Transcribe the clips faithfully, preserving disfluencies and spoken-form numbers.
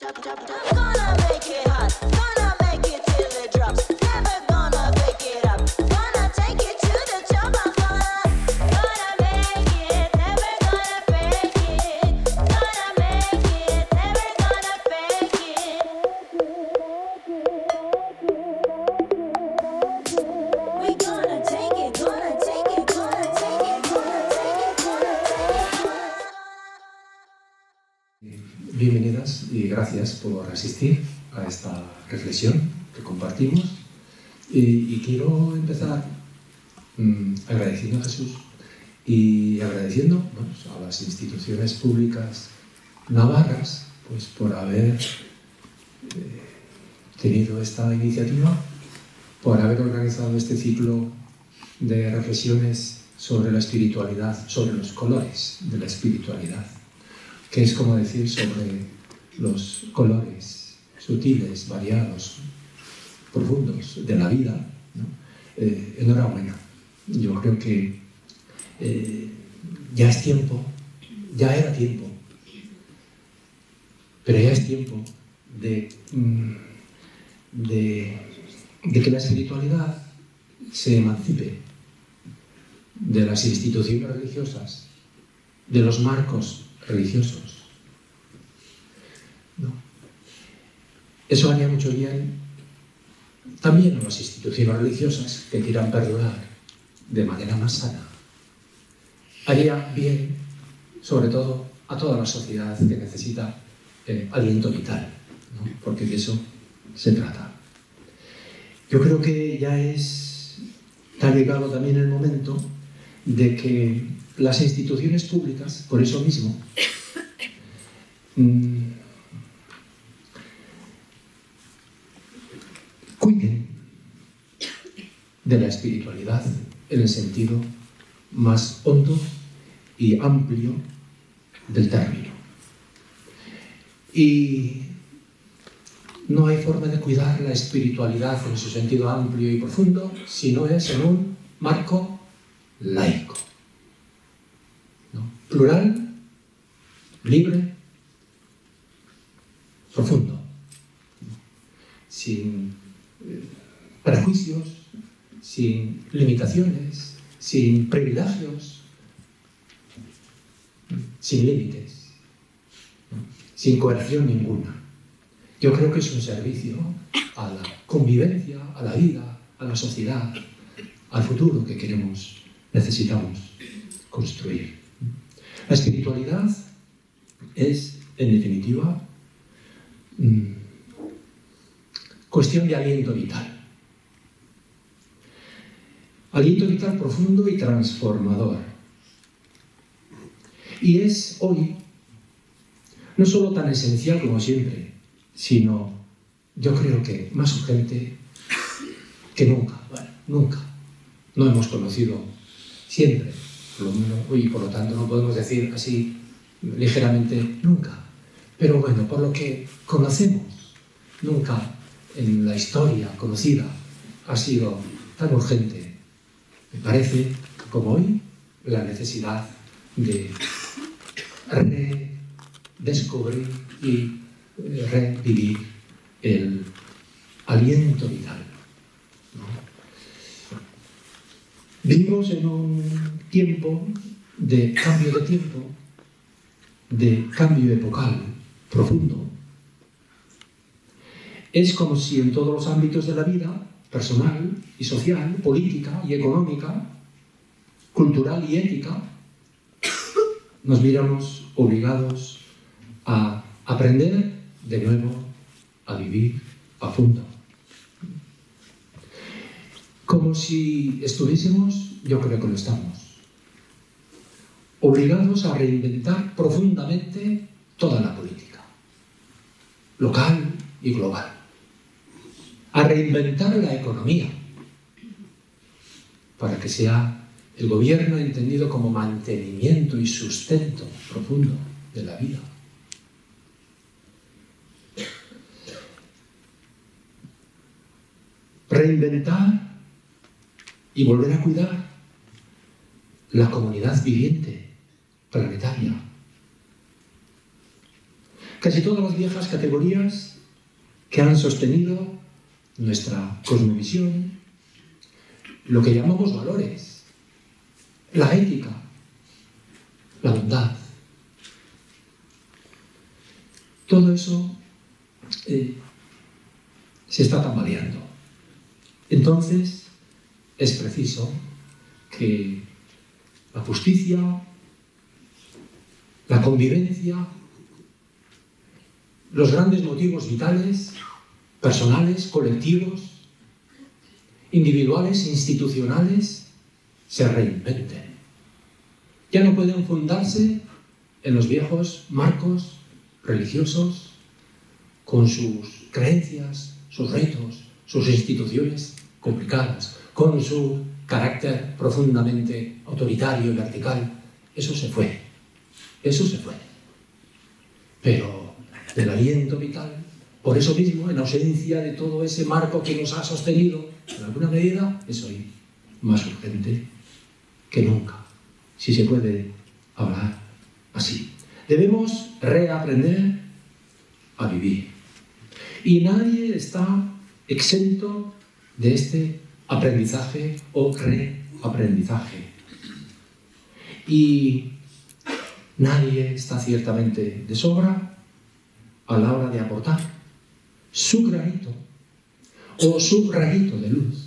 Bienvenidas y gracias por asistir a esta reflexión que compartimos. Y, y quiero empezar mmm, agradeciendo a Jesús y agradeciendo bueno, a las instituciones públicas navarras pues, por haber eh, tenido esta iniciativa, por haber organizado este ciclo de reflexiones sobre la espiritualidad, sobre los colores de la espiritualidad, que es como decir sobre los colores sutiles, variados, profundos de la vida, ¿no? Eh, enhorabuena. Yo creo que eh, ya es tiempo, ya era tiempo, pero ya es tiempo de, de, de que la espiritualidad se emancipe de las instituciones religiosas, de los marcos religiosos. No. Eso haría mucho bien también a las instituciones religiosas que quieran perdurar de manera más sana. Haría bien, sobre todo, a toda la sociedad que necesita eh, aliento vital, ¿no? Porque de eso se trata. Yo creo que ya es, ha llegado también el momento de que las instituciones públicas, por eso mismo, mmm, cuiden de la espiritualidad en el sentido más hondo y amplio del término. Y no hay forma de cuidar la espiritualidad en su sentido amplio y profundo si no es en un marco laico, ¿no? Plural, libre, profundo, ¿no? Sin eh, prejuicios, sin limitaciones, sin privilegios, sin límites, ¿no? Sin coerción ninguna. Yo creo que es un servicio a la convivencia, a la vida, a la sociedad, al futuro que queremos, necesitamos construir. La espiritualidad es, en definitiva, mmm, cuestión de aliento vital. Aliento vital profundo y transformador. Y es hoy no solo tan esencial como siempre, sino, yo creo que más urgente que nunca. Bueno, nunca. No hemos conocido siempre, por lo menos, y por lo tanto no podemos decir así ligeramente nunca. Pero bueno, por lo que conocemos, nunca en la historia conocida ha sido tan urgente, me parece, como hoy, la necesidad de redescubrir y revivir el aliento vital, ¿no? Vivimos en un tiempo de cambio de tiempo, de cambio epocal profundo. Es como si en todos los ámbitos de la vida, personal y social, política y económica, cultural y ética, nos viéramos obligados a aprender de nuevo a vivir a fondo. Como si estuviésemos, yo creo que lo estamos, obligados a reinventar profundamente toda la política, local y global, a reinventar la economía, para que sea el gobierno entendido como mantenimiento y sustento profundo de la vida. Reinventar y volver a cuidar la comunidad viviente, planetaria. Que casi todas las viejas categorías que han sostenido nuestra cosmovisión, lo que llamamos valores, la ética, la bondad. Todo eso eh, se está tambaleando. Entonces, es preciso que la justicia, la convivencia, los grandes motivos vitales, personales, colectivos, individuales, institucionales, se reinventen. Ya no pueden fundarse en los viejos marcos religiosos, con sus creencias, sus ritos, sus instituciones complicadas, con su carácter profundamente autoritario y vertical. Eso se fue, eso se fue. Pero del aliento vital, por eso mismo, en ausencia de todo ese marco que nos ha sostenido, en alguna medida, es hoy más urgente que nunca, si se puede hablar así. Debemos reaprender a vivir. Y nadie está exento de este aprendizaje o reaprendizaje. Y nadie está ciertamente de sobra a la hora de aportar su granito o su rayito de luz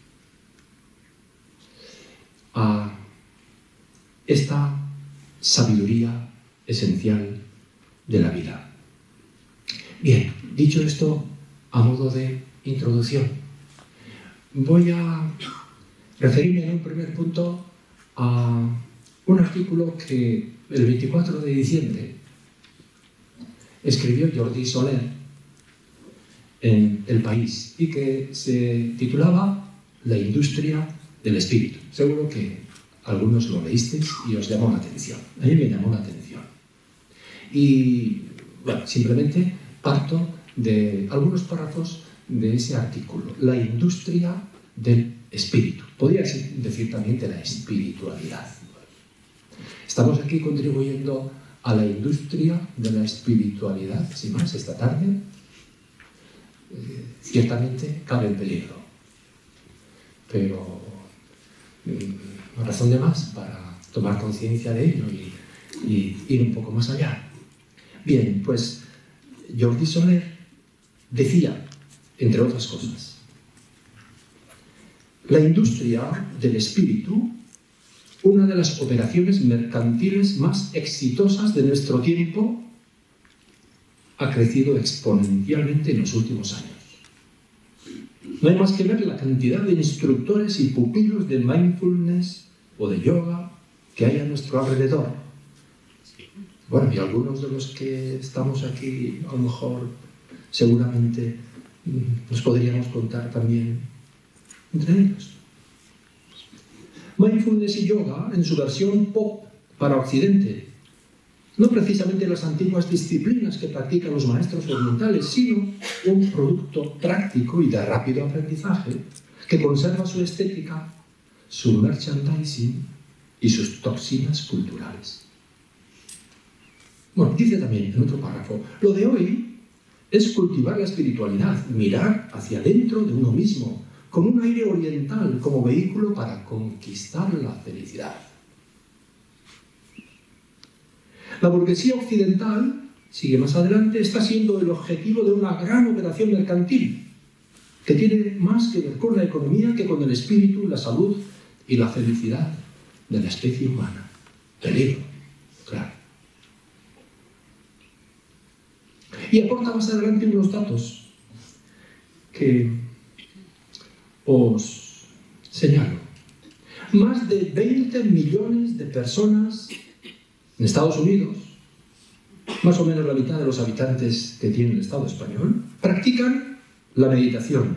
a esta sabiduría esencial de la vida. Bien, dicho esto, a modo de introducción, voy a referirme en un primer punto a un artículo que el veinticuatro de diciembre escribió Jordi Soler en El País y que se titulaba La industria del espíritu. Seguro que algunos lo leísteis y os llamó la atención. A mí me llamó la atención. Y, bueno, simplemente parto de algunos párrafos de ese artículo. La industria del espíritu. Podría decir también de la espiritualidad. Estamos aquí contribuyendo a la industria de la espiritualidad, sin más, esta tarde. Eh, ciertamente cabe el peligro. Pero mm, razón de más para tomar conciencia de ello y, y ir un poco más allá. Bien, pues Jordi Soler decía, entre otras cosas, la industria del espíritu, una de las operaciones mercantiles más exitosas de nuestro tiempo, ha crecido exponencialmente en los últimos años. No hay más que ver la cantidad de instructores y pupilos de mindfulness o de yoga que hay a nuestro alrededor. Bueno, y algunos de los que estamos aquí, a lo mejor, seguramente, nos podríamos contar también entre ellos. Mindfulness y yoga, en su versión pop para Occidente, no precisamente las antiguas disciplinas que practican los maestros orientales, sino un producto práctico y de rápido aprendizaje que conserva su estética, su merchandising y sus toxinas culturales. Bueno, dice también en otro párrafo, lo de hoy es cultivar la espiritualidad, mirar hacia dentro de uno mismo, con un aire oriental como vehículo para conquistar la felicidad. La burguesía occidental, sigue más adelante, está siendo el objetivo de una gran operación mercantil que tiene más que ver con la economía que con el espíritu, la salud y la felicidad de la especie humana. Peligro, claro. Y aporta más adelante unos datos que os señalo. Más de veinte millones de personas en Estados Unidos, más o menos la mitad de los habitantes que tiene el Estado español, practican la meditación.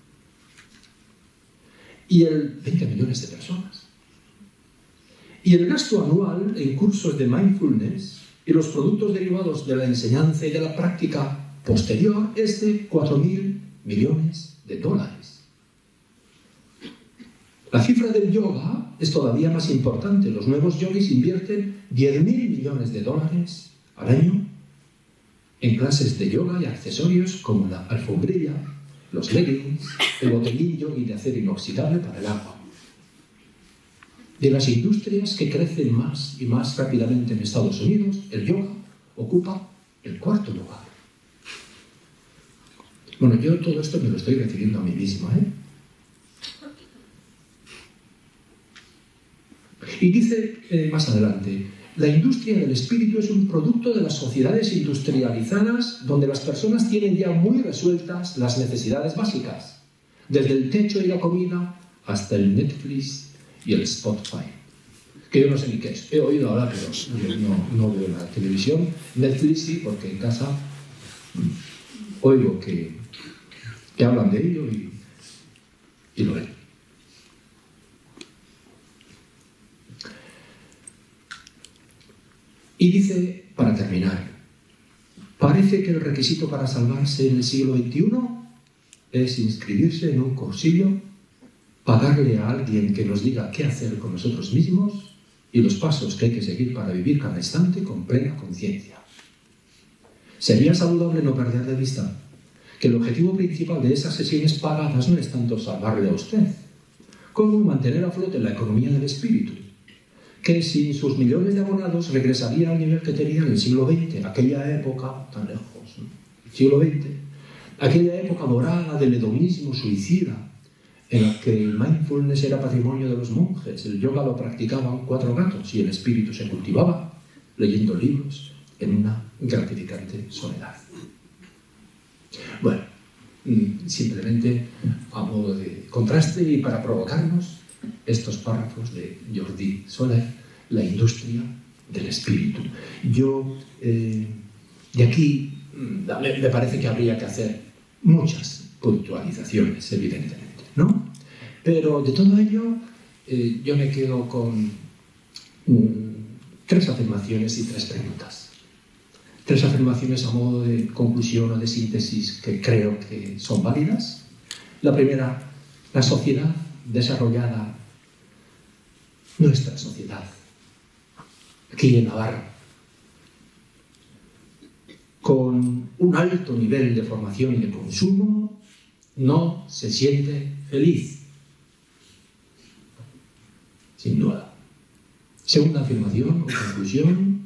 Y el veinte millones de personas. Y el gasto anual en cursos de mindfulness y los productos derivados de la enseñanza y de la práctica posterior es de cuatro mil millones de dólares. La cifra del yoga es todavía más importante. Los nuevos yogis invierten diez mil millones de dólares al año en clases de yoga y accesorios como la alfombrilla, los leggings, el botellín y de acero inoxidable para el agua. De las industrias que crecen más y más rápidamente en Estados Unidos, el yoga ocupa el cuarto lugar. Bueno, yo todo esto me lo estoy refiriendo a mí mismo, ¿eh? Y dice eh, más adelante, la industria del espíritu es un producto de las sociedades industrializadas donde las personas tienen ya muy resueltas las necesidades básicas, desde el techo y la comida hasta el Netflix y el Spotify. Que yo no sé ni qué es. He oído hablar, pero yo no, no veo la televisión. Netflix sí, porque en casa oigo que, que hablan de ello y, y lo veo. Y dice, para terminar, parece que el requisito para salvarse en el siglo veintiuno es inscribirse en un cursillo, pagarle a alguien que nos diga qué hacer con nosotros mismos y los pasos que hay que seguir para vivir cada instante con plena conciencia. Sería saludable no perder de vista que el objetivo principal de esas sesiones pagadas no es tanto salvarle a usted, como mantener a flote la economía del espíritu, que sin sus millones de abonados regresaría al nivel que tenía en el siglo veinte, aquella época tan lejos, ¿no? El siglo veinte, aquella época dorada del hedonismo suicida, en la que el mindfulness era patrimonio de los monjes, el yoga lo practicaban cuatro gatos y el espíritu se cultivaba leyendo libros en una gratificante soledad. Bueno, simplemente a modo de contraste y para provocarnos, estos párrafos de Jordi Soler, la industria del espíritu. Yo, eh, de aquí, me, me parece que habría que hacer muchas puntualizaciones, evidentemente, ¿no? Pero de todo ello, eh, yo me quedo con mm, tres afirmaciones y tres preguntas. Tres afirmaciones a modo de conclusión o de síntesis que creo que son válidas. La primera, la sociedad desarrollada, nuestra sociedad, aquí en Navarra, con un alto nivel de formación y de consumo, no se siente feliz. Sin duda. Segunda afirmación o conclusión.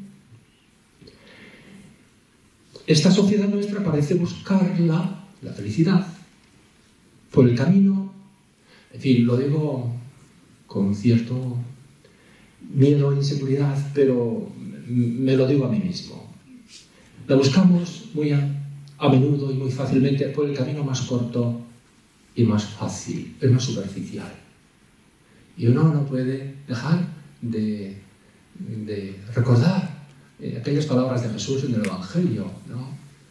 Esta sociedad nuestra parece buscarla, la felicidad, por el camino, en fin, lo digo con cierto miedo e inseguridad, pero me lo digo a mí mismo. La buscamos muy a, a menudo y muy fácilmente por el camino más corto y más fácil, el más superficial. Y uno no puede dejar de, de recordar eh, aquellas palabras de Jesús en el Evangelio, ¿no?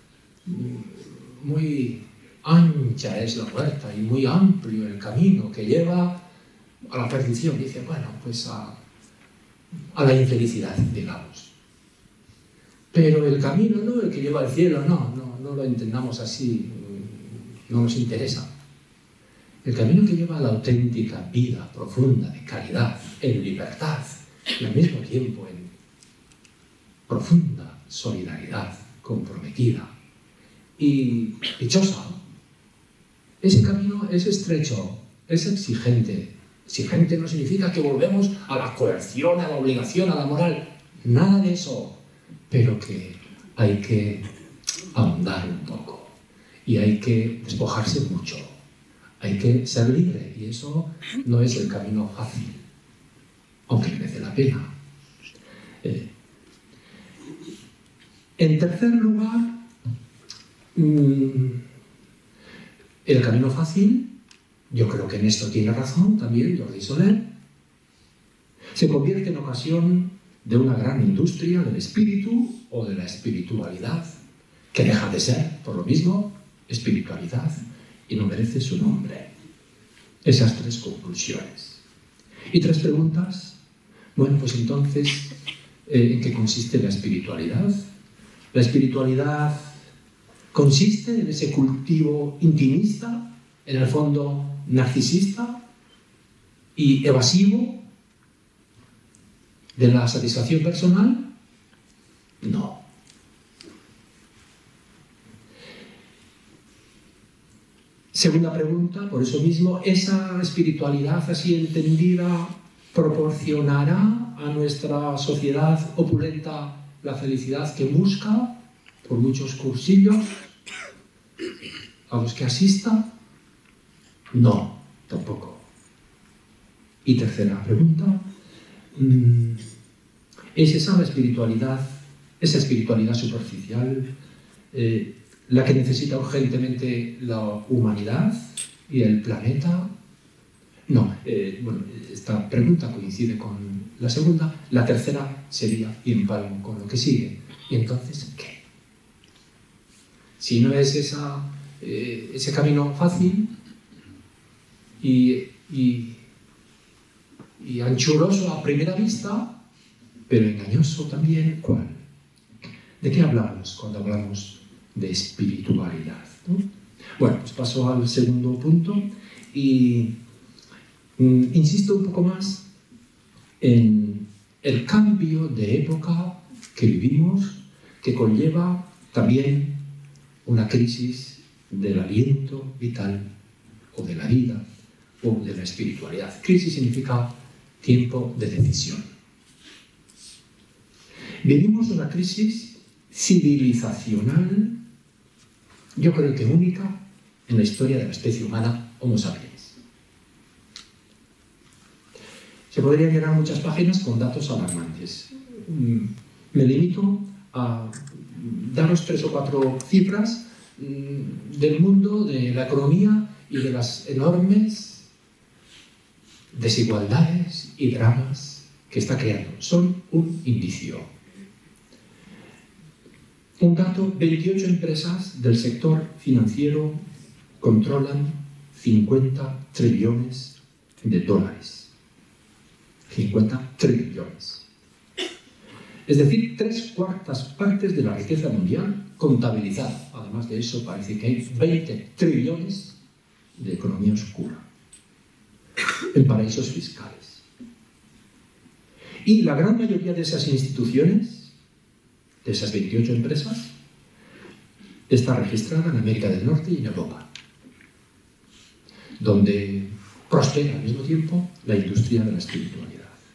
Muy ancha es la puerta y muy amplio el camino que lleva a la perdición. Dice, bueno, pues a, a la infelicidad, digamos. Pero el camino, no el que lleva al cielo, no, no, no lo entendamos así, no nos interesa. El camino que lleva a la auténtica vida profunda, de caridad, en libertad, y al mismo tiempo en profunda solidaridad, comprometida y dichosa. Ese camino es estrecho, es exigente. Exigente no significa que volvemos a la coerción, a la obligación, a la moral. Nada de eso. Pero que hay que ahondar un poco. Y hay que despojarse mucho. Hay que ser libre. Y eso no es el camino fácil. Aunque merece la pena. Eh. En tercer lugar, mmm, el camino fácil, yo creo que en esto tiene razón también Jordi Soler, se convierte en ocasión de una gran industria del espíritu o de la espiritualidad, que deja de ser, por lo mismo, espiritualidad y no merece su nombre. Esas tres conclusiones. Y tres preguntas. Bueno, pues entonces, eh, ¿en qué consiste la espiritualidad? La espiritualidad consiste en ese cultivo intimista, en el fondo narcisista y evasivo de la satisfacción personal. No. Segunda pregunta, por eso mismo, ¿esa espiritualidad así entendida proporcionará a nuestra sociedad opulenta la felicidad que busca por muchos cursillos a los que asista? No, tampoco. Y tercera pregunta, ¿es esa la espiritualidad, esa espiritualidad superficial, eh, la que necesita urgentemente la humanidad y el planeta? No, eh, bueno, esta pregunta coincide con la segunda. La tercera sería y empalmo con lo que sigue. ¿Y entonces qué? Si no es esa, eh, ese camino fácil y, y, y anchuroso a primera vista, pero engañoso también, ¿cuál? ¿De qué hablamos cuando hablamos de espiritualidad, ¿no? Bueno, pues paso al segundo punto y mm, insisto un poco más en el cambio de época que vivimos, que conlleva también una crisis del aliento vital o de la vida o de la espiritualidad. Crisis significa tiempo de decisión. Vivimos una crisis civilizacional, yo creo que única en la historia de la especie humana Homo sapiens. Se podrían llenar muchas páginas con datos alarmantes. Me limito a daros tres o cuatro cifras del mundo, de la economía y de las enormes desigualdades y dramas que está creando. Son un indicio. Un dato, veintiocho empresas del sector financiero controlan cincuenta trillones de dólares. cincuenta trillones. Es decir, tres cuartas partes de la riqueza mundial contabilizada. Además de eso, parece que hay veinte trillones de economía oscura en paraísos fiscales. Y la gran mayoría de esas instituciones, de esas veintiocho empresas, está registrada en América del Norte y en Europa, donde prospera al mismo tiempo la industria de la espiritualidad.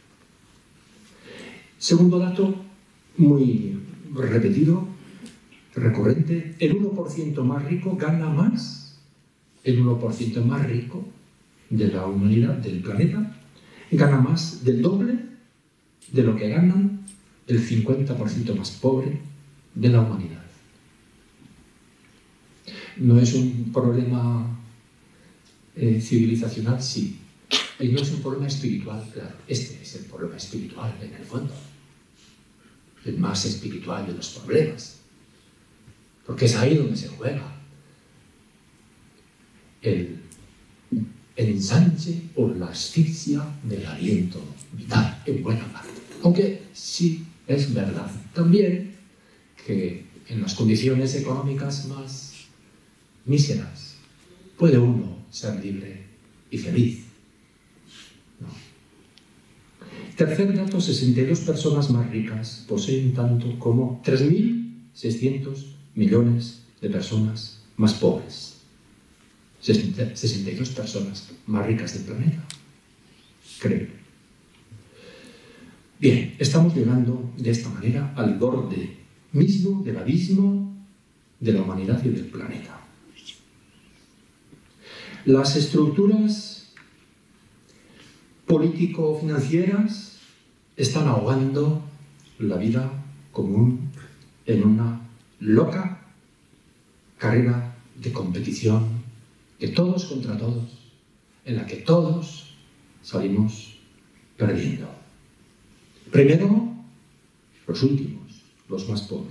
Segundo dato, muy repetido, recurrente, el uno por ciento más rico gana más, el uno por ciento más rico de la humanidad, del planeta, gana más del doble de lo que ganan el cincuenta por ciento más pobre de la humanidad. ¿No es un problema eh, civilizacional? Sí. Y no es un problema espiritual, claro. Este es el problema espiritual en el fondo. El más espiritual de los problemas. Porque es ahí donde se juega el ensanche o la asfixia del aliento vital, en buena parte. Aunque sí es verdad también que en las condiciones económicas más míseras puede uno ser libre y feliz. No. Tercer dato, sesenta y dos personas más ricas poseen tanto como tres mil seiscientos millones de personas más pobres. sesenta y dos personas más ricas del planeta. Creo. Bien, estamos llegando de esta manera al borde mismo del abismo de la humanidad y del planeta. Las estructuras político-financieras están ahogando la vida común en una loca carrera de competición de todos contra todos, en la que todos salimos perdiendo. Primero, los últimos, los más pobres.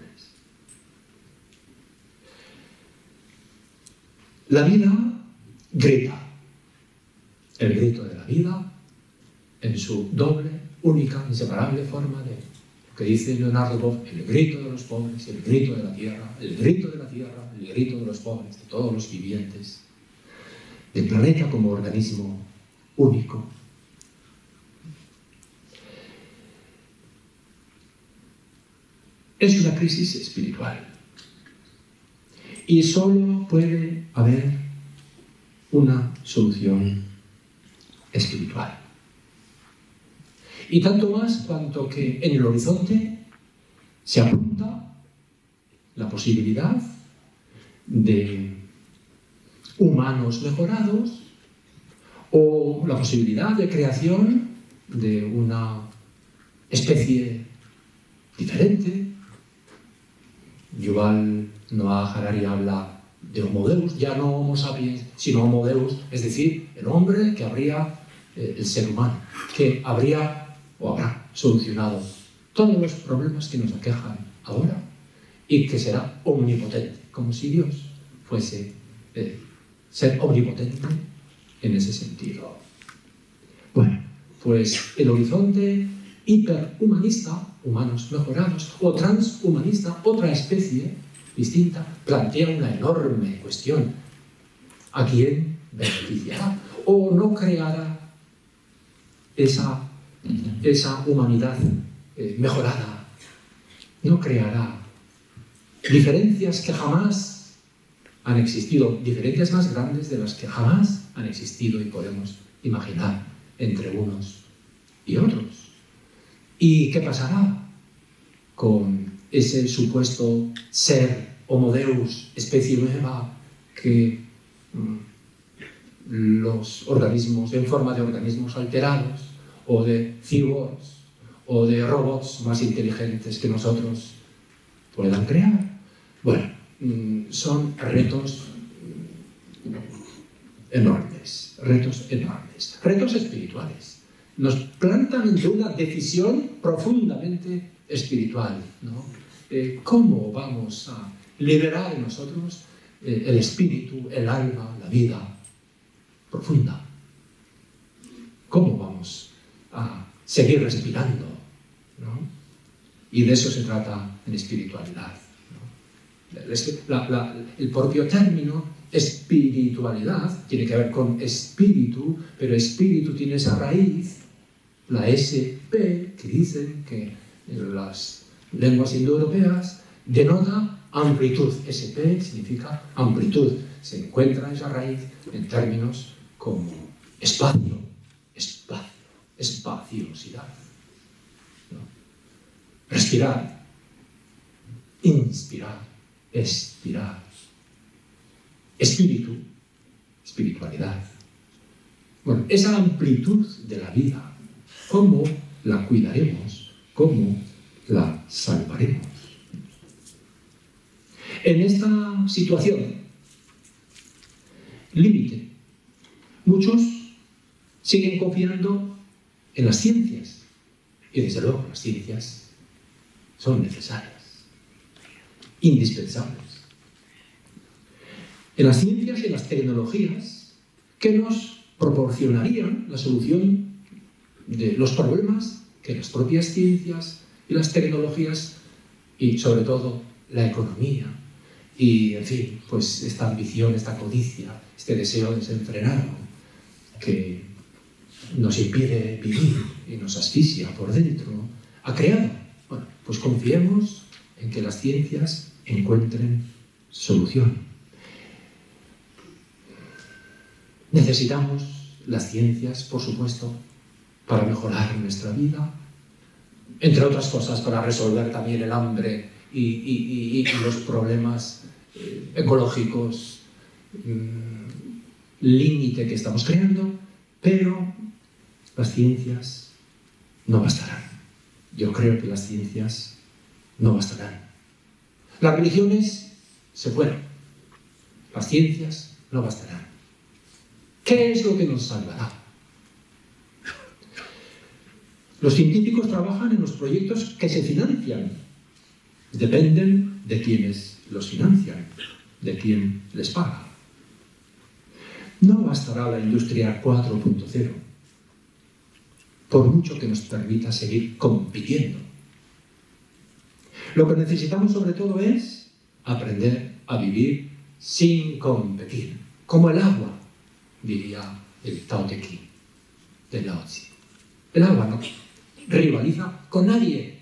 La vida grita, el grito de la vida en su doble, única, inseparable forma de lo que dice Leonardo Boff, el grito de los pobres, el grito de la tierra, el grito de la tierra, el grito de los pobres, de todos los vivientes, del planeta como organismo único. Es una crisis espiritual. Y solo puede haber una solución espiritual. Y tanto más cuanto que en el horizonte se apunta la posibilidad de humanos mejorados o la posibilidad de creación de una especie diferente. Yuval Noah Harari habla de Homo Deus, ya no Homo sapiens, sino Homo Deus, es decir, el hombre que habría, eh, el ser humano, que habría o habrá solucionado todos los problemas que nos aquejan ahora y que será omnipotente, como si Dios fuese eh, ser omnipotente en ese sentido. Bueno, pues el horizonte hiperhumanista, humanos mejorados, o transhumanista, otra especie distinta, plantea una enorme cuestión. ¿A quién beneficiará? ¿O no creará esa, esa humanidad eh, mejorada? ¿No creará diferencias que jamás han existido, diferencias más grandes de las que jamás han existido y podemos imaginar entre unos y otros? ¿Y qué pasará con ese supuesto ser Homo Deus, especie nueva, que mmm, los organismos, en forma de organismos alterados, o de cyborgs, o de robots más inteligentes que nosotros puedan crear? Bueno, mmm, son retos enormes, retos enormes, retos espirituales. Nos plantan entre una decisión profundamente espiritual, ¿no? Eh, ¿Cómo vamos a liberar en nosotros eh, el espíritu, el alma, la vida profunda? ¿Cómo vamos a seguir respirando, ¿no? Y de eso se trata en espiritualidad, ¿no? La, la, el propio término espiritualidad tiene que ver con espíritu, pero espíritu tiene esa raíz, la S P, que dicen que en las lenguas indoeuropeas denota amplitud. S P significa amplitud. Se encuentra esa raíz en términos como espacio, espacio, espaciosidad, ¿no? Respirar, inspirar, expirar. Espíritu, espiritualidad. Bueno, esa amplitud de la vida, ¿cómo la cuidaremos? ¿Cómo la salvaremos? En esta situación límite, muchos siguen confiando en las ciencias. Y desde luego las ciencias son necesarias, indispensables. En las ciencias y en las tecnologías que nos proporcionarían la solución de los problemas que las propias ciencias y las tecnologías y sobre todo la economía y, en fin, pues esta ambición, esta codicia, este deseo desenfrenado que nos impide vivir y nos asfixia por dentro, ha creado. Bueno, pues confiemos en que las ciencias encuentren solución. Necesitamos las ciencias, por supuesto, para mejorar nuestra vida, entre otras cosas para resolver también el hambre y, y, y, y los problemas eh, ecológicos mmm, límite que estamos creando, pero las ciencias no bastarán. Yo creo que las ciencias no bastarán. Las religiones se fueron, las ciencias no bastarán. ¿Qué es lo que nos salvará? Los científicos trabajan en los proyectos que se financian. Dependen de quienes los financian, de quién les paga. No bastará la industria cuatro punto cero, por mucho que nos permita seguir compitiendo. Lo que necesitamos sobre todo es aprender a vivir sin competir, como el agua, diría el Tao Te Ching de Lao Tzu. El agua no rivaliza con nadie.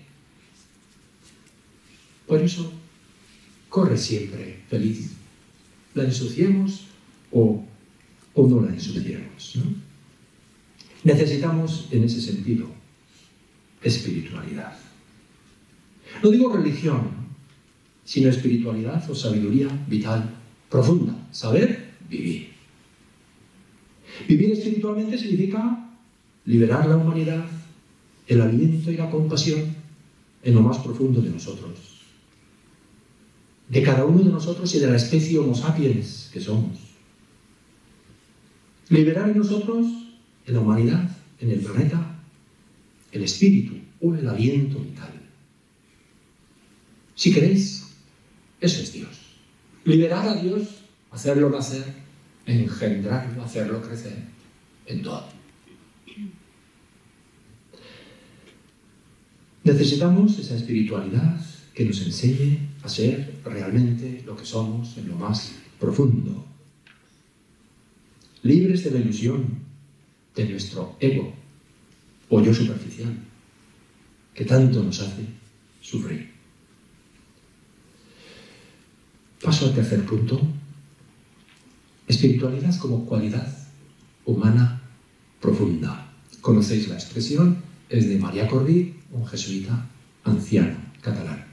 Por eso corre siempre feliz. La ensuciemos o o no la ensuciemos, ¿no? Necesitamos, en ese sentido, espiritualidad. No digo religión, sino espiritualidad o sabiduría vital profunda. Saber vivir. Vivir espiritualmente significa liberar la humanidad, el aliento y la compasión en lo más profundo de nosotros. De cada uno de nosotros y de la especie Homo sapiens que somos. Liberar en nosotros, en la humanidad, en el planeta, el espíritu o el aliento vital. Si queréis, eso es Dios. Liberar a Dios, hacerlo nacer, engendrarlo, hacerlo crecer, en todo. Necesitamos esa espiritualidad que nos enseñe a ser realmente lo que somos en lo más profundo. Libres de la ilusión de nuestro ego o yo superficial, que tanto nos hace sufrir. Paso al tercer punto. Espiritualidad como cualidad humana profunda. Conocéis la expresión, es de María Corbí, un jesuita anciano catalán.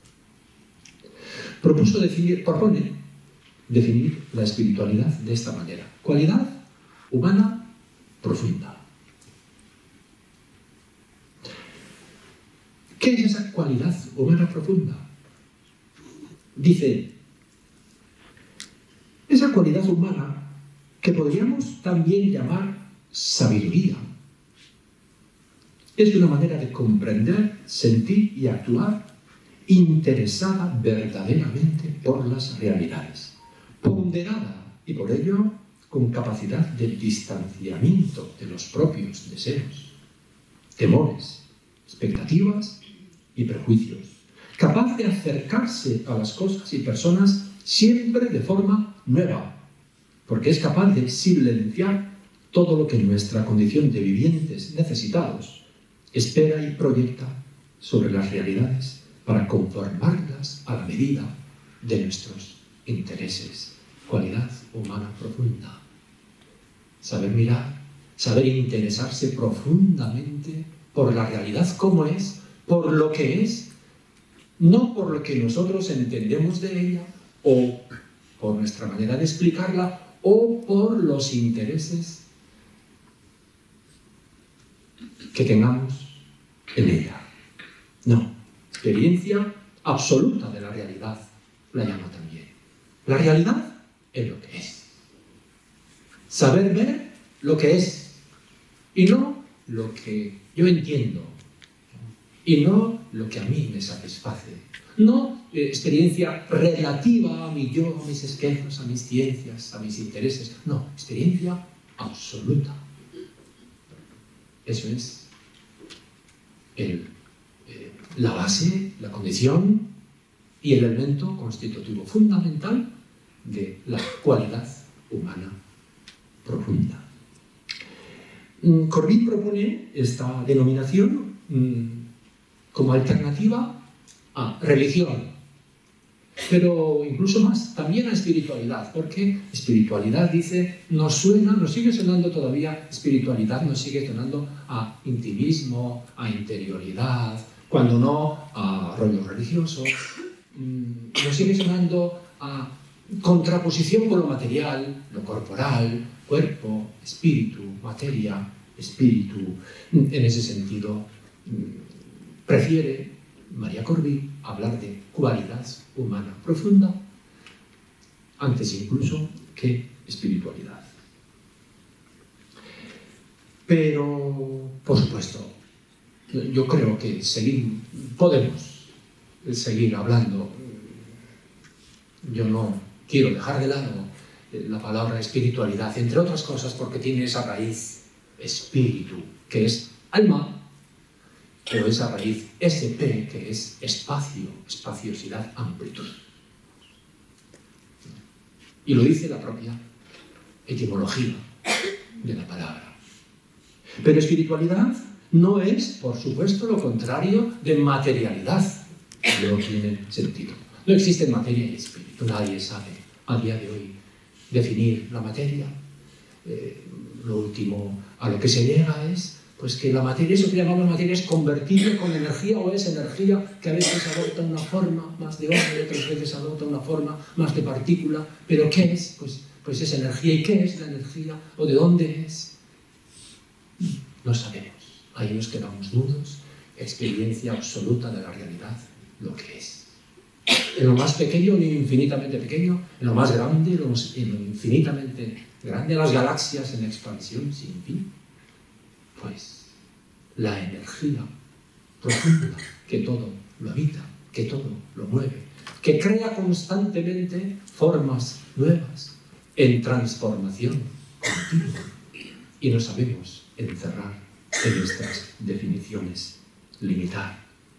Propuso definir, propone definir la espiritualidad de esta manera. Cualidad humana profunda. ¿Qué es esa cualidad humana profunda? Dice, esa cualidad humana que podríamos también llamar sabiduría. Es una manera de comprender, sentir y actuar interesada verdaderamente por las realidades, ponderada y por ello con capacidad de distanciamiento de los propios deseos, temores, expectativas y prejuicios, capaz de acercarse a las cosas y personas siempre de forma nueva, porque es capaz de silenciar todo lo que nuestra condición de vivientes necesitados espera y proyecta sobre las realidades para conformarlas a la medida de nuestros intereses. Cualidad humana profunda. Saber mirar, saber interesarse profundamente por la realidad como es, por lo que es, no por lo que nosotros entendemos de ella o por nuestra manera de explicarla o por los intereses que tengamos en ella. No, experiencia absoluta de la realidad la llamo también. La realidad es lo que es. Saber ver lo que es y no lo que yo entiendo y no lo que a mí me satisface. No eh, experiencia relativa a mi yo, a mis esquemas, a mis ciencias, a mis intereses. No, experiencia absoluta. Eso es el, eh, la base, la condición y el elemento constitutivo fundamental de la cualidad humana profunda. Corbin propone esta denominación mmm, como alternativa a religión, pero incluso más, también a espiritualidad, porque espiritualidad, dice, nos suena, nos sigue sonando todavía, espiritualidad nos sigue sonando a intimismo, a interioridad, cuando no a rollos religiosos, nos sigue sonando a contraposición con lo material, lo corporal, cuerpo, espíritu, materia, espíritu. En ese sentido, prefiere María Corbí hablar de cualidad humana profunda antes incluso que espiritualidad. Pero, por supuesto, yo creo que seguir, podemos seguir hablando. Yo no quiero dejar de lado la palabra espiritualidad, entre otras cosas porque tiene esa raíz espíritu, que es alma, o esa raíz S P, que es espacio, espaciosidad, amplitud. Y lo dice la propia etimología de la palabra. Pero espiritualidad no es, por supuesto, lo contrario de materialidad. No tiene sentido. No existe materia y espíritu. Nadie sabe a día de hoy definir la materia. eh, lo último a lo que se llega es pues que la materia, eso que llamamos materia, es convertible con energía o es energía que a veces adopta una forma más de onda y otras veces adopta una forma más de partícula. ¿Pero qué es? Pues, pues es energía. ¿Y qué es la energía? ¿O de dónde es? No sabemos. Ahí nos quedamos mudos. Experiencia absoluta de la realidad, lo que es. En lo más pequeño, en lo infinitamente pequeño, en lo más grande, en lo, en lo infinitamente grande, las galaxias en expansión sin fin. Pues la energía profunda que todo lo habita, que todo lo mueve, que crea constantemente formas nuevas en transformación continua y no sabemos encerrar en nuestras definiciones, limitar.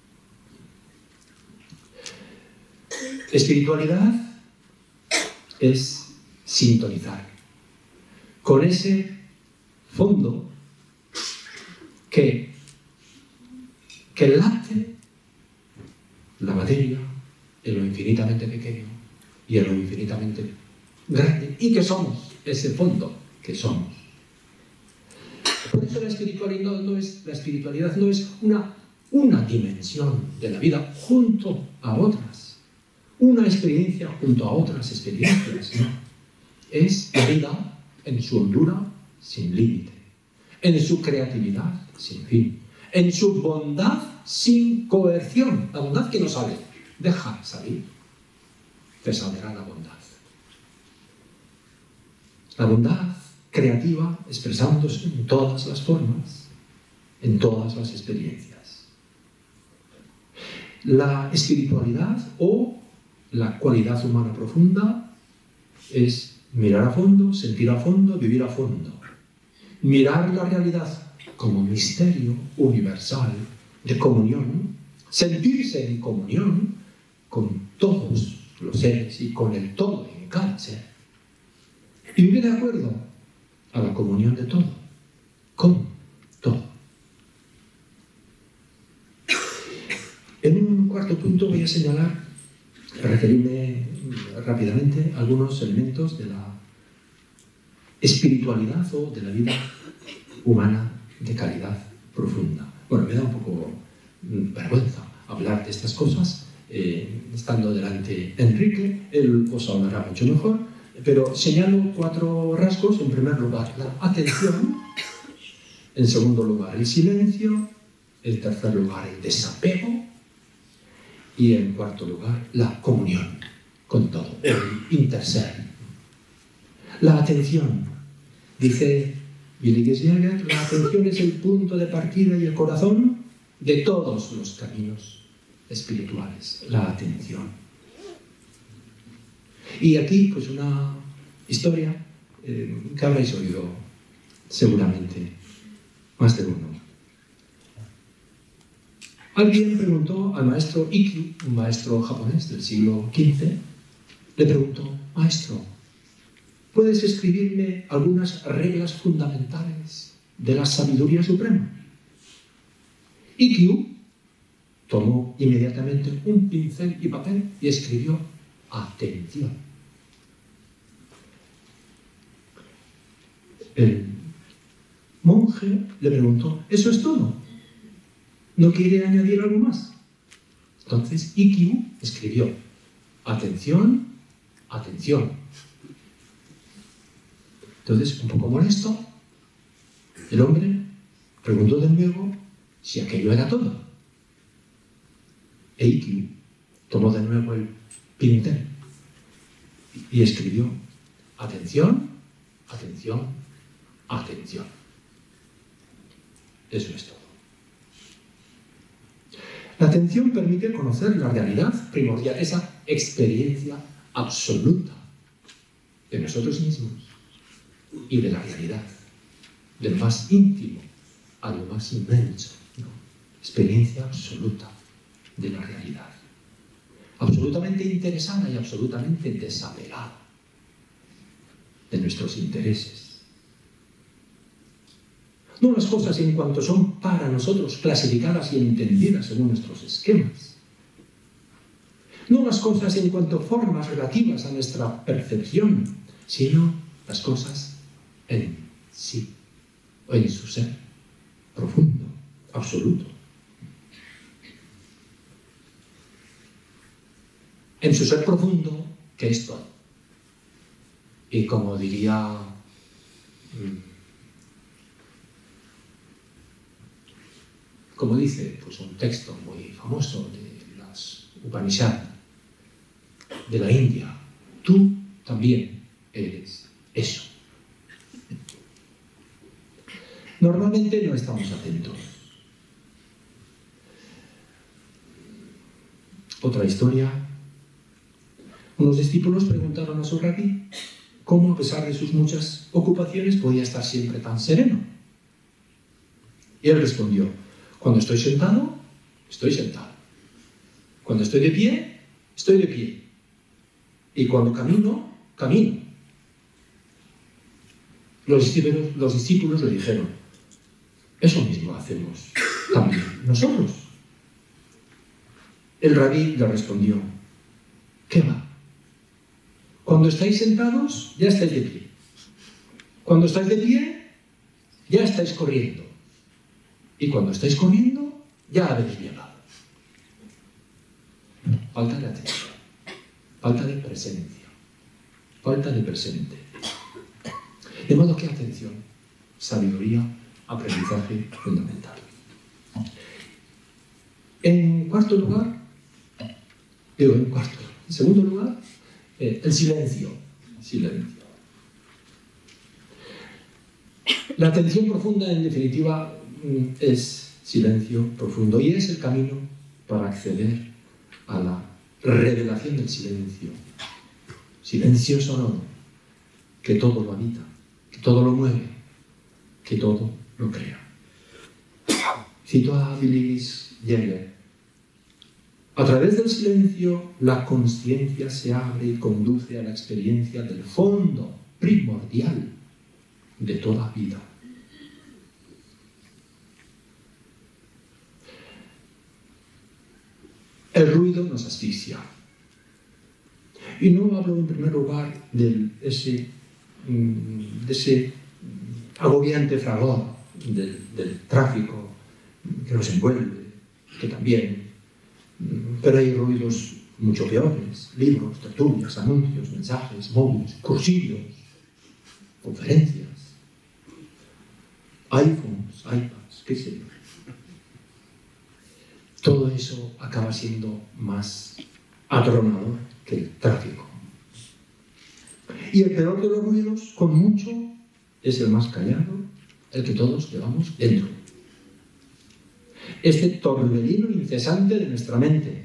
Espiritualidad es sintonizar con ese fondo que, que late la materia en lo infinitamente pequeño y en lo infinitamente grande, y que somos ese fondo que somos. Por eso la espiritualidad no es, la espiritualidad no es una, una dimensión de la vida junto a otras, una experiencia junto a otras experiencias, ¿no? Es la vida en su hondura sin límite, en su creatividad sin fin, en su bondad sin coerción. La bondad que no sale, deja salir, te saldrá la bondad. La bondad creativa expresándose en todas las formas, en todas las experiencias. La espiritualidad o la cualidad humana profunda es mirar a fondo, sentir a fondo, vivir a fondo. Mirar la realidad como misterio universal de comunión, sentirse en comunión con todos los seres y con el todo en cada ser. Y vivir de acuerdo a la comunión de todo, con todo. En un cuarto punto voy a señalar, referirme rápidamente a algunos elementos de la espiritualidad o de la vida humana de calidad profunda. Bueno, me da un poco vergüenza hablar de estas cosas, eh, estando delante de Enrique, él os hablará mucho mejor, pero señalo cuatro rasgos. En primer lugar, la atención; en segundo lugar, el silencio; en tercer lugar, el desapego; y en cuarto lugar, la comunión con todo, el interser. La atención, dice Willy Gesjäger, la atención es el punto de partida y el corazón de todos los caminos espirituales. La atención. Y aquí, pues una historia eh, que habréis oído seguramente más de uno. Alguien preguntó al maestro Ikkyu, un maestro japonés del siglo quince, le preguntó: maestro, ¿puedes escribirme algunas reglas fundamentales de la sabiduría suprema? Ikkyu tomó inmediatamente un pincel y papel y escribió: atención. El monje le preguntó: ¿eso es todo? ¿No quiere añadir algo más? Entonces Ikkyu escribió: atención, atención. Entonces, un poco molesto, el hombre preguntó de nuevo si aquello era todo. E Ikkyu tomó de nuevo el pincel y escribió: atención, atención, atención. Eso es todo. La atención permite conocer la realidad primordial, esa experiencia absoluta de nosotros mismos y de la realidad, del más íntimo a lo más inmenso, ¿no? Experiencia absoluta de la realidad, absolutamente interesada y absolutamente desapegada de nuestros intereses. No las cosas en cuanto son para nosotros clasificadas y entendidas según nuestros esquemas. No las cosas en cuanto formas relativas a nuestra percepción, sino las cosas en sí, o en su ser profundo, absoluto. En su ser profundo, que es todo. Y como diría como dice pues, un texto muy famoso de las Upanishads de la India, tú también eres eso. Normalmente no estamos atentos. Otra historia. Unos discípulos preguntaron a su rabí cómo, a pesar de sus muchas ocupaciones, podía estar siempre tan sereno. Y él respondió: cuando estoy sentado, estoy sentado. Cuando estoy de pie, estoy de pie. Y cuando camino, camino. Los discípulos, los discípulos le dijeron: eso mismo hacemos también nosotros. El rabí le respondió: ¿qué va? Cuando estáis sentados, ya estáis de pie. Cuando estáis de pie, ya estáis corriendo. Y cuando estáis corriendo, ya habéis llegado. Falta de atención, falta de presencia, falta de presente. De modo que atención, sabiduría, aprendizaje fundamental. En cuarto lugar, digo en cuarto, en segundo lugar, eh, el silencio. Silencio. La atención profunda, en definitiva, es silencio profundo y es el camino para acceder a la revelación del silencio. Silencio sonoro, que todo lo habita, que todo lo mueve, que todo lo crea. Cito a Willis Jäger: a través del silencio, la consciencia se abre y conduce a la experiencia del fondo primordial de toda vida. El ruido nos asfixia. Y no hablo en primer lugar de ese, de ese agobiante fragor del, del tráfico que nos envuelve, que también, pero hay ruidos mucho peores: libros, tertulias, anuncios, mensajes, móviles, cursillos, conferencias, iPhones, iPads, qué sé yo. Todo eso acaba siendo más atronador que el tráfico. Y el peor de los ruidos, con mucho, es el más callado, el que todos llevamos dentro. Este torbellino incesante de nuestra mente,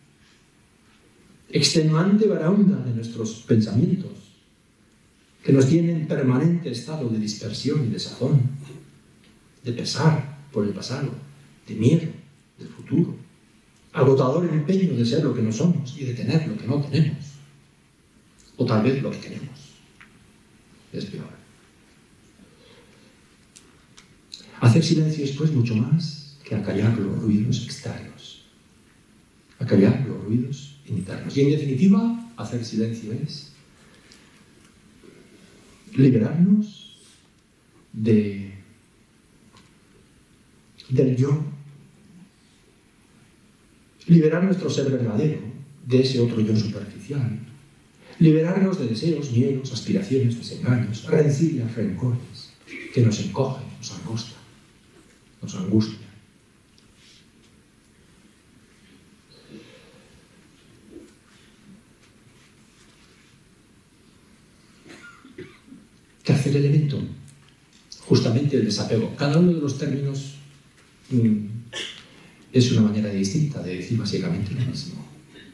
extenuante baraunda de nuestros pensamientos, que nos tiene en permanente estado de dispersión y desazón, de pesar por el pasado, de miedo del futuro, agotador empeño de ser lo que no somos y de tener lo que no tenemos, o tal vez lo que tenemos. Es peor. Hacer silencio es pues mucho más que acallar los ruidos externos, acallar los ruidos internos. Y en definitiva, hacer silencio es liberarnos de, del yo, liberar nuestro ser verdadero de ese otro yo superficial, liberarnos de deseos, miedos, aspiraciones, desengaños, rencillas, rencores, que nos encogen, nos angustan, nos angustian. Tercer elemento, justamente el desapego. Cada uno de los términos mmm, es una manera distinta de decir básicamente lo mismo.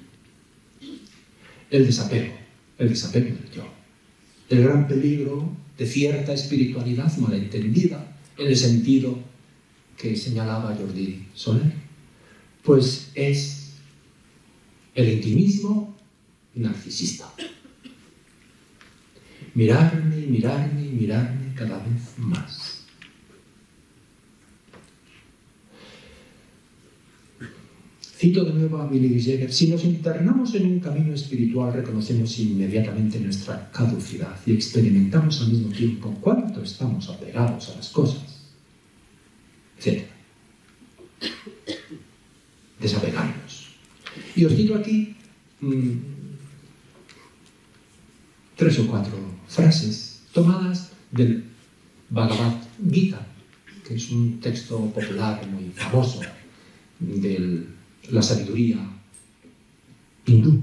El desapego, el desapego del yo. El gran peligro de cierta espiritualidad malentendida, en el sentido que señalaba Jordi Soler, pues es el intimismo narcisista. Mirarme, mirarme, mirarme cada vez más. Cito de nuevo a Willis Jäger: si nos internamos en un camino espiritual, reconocemos inmediatamente nuestra caducidad y experimentamos al mismo tiempo cuánto cuánto estamos apegados a las cosas, etcétera. Desapegarnos. Y os cito aquí mmm, tres o cuatro frases tomadas del Bhagavad Gita, que es un texto popular muy famoso de la sabiduría hindú.